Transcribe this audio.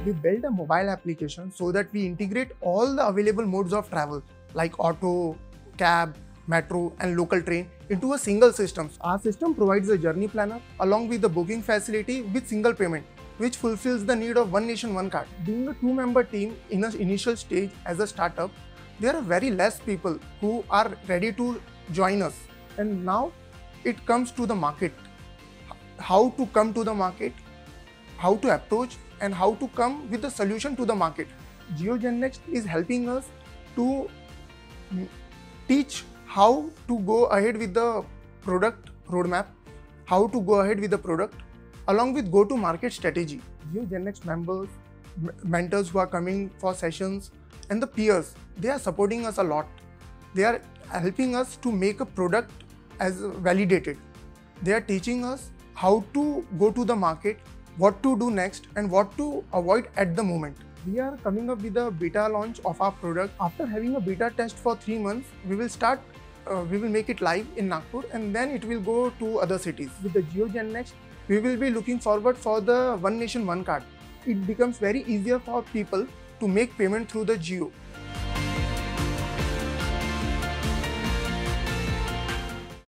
We built a mobile application so that we integrate all the available modes of travel like auto, cab, metro and local train into a single system. Our system provides a journey planner along with the booking facility with single payment, which fulfills the need of one nation, one card. Being a two-member team in an initial stage as a startup, there are very less people who are ready to join us. And now it comes to the market. How to come to the market, how to approach and how to come with a solution to the market. JioGenNext is helping us to teach how to go ahead with the product roadmap, how to go ahead with the product along with go-to-market strategy. JioGenNext members, mentors who are coming for sessions and the peers, they are supporting us a lot. They are helping us to make a product as validated. They are teaching us how to go to the market, what to do next and what to avoid at the moment. We are coming up with a beta launch of our product. After having a beta test for 3 months, we will make it live in Nagpur and then it will go to other cities. With the JioGenNext, we will be looking forward for the one nation, one card. It becomes very easier for people to make payment through the Jio.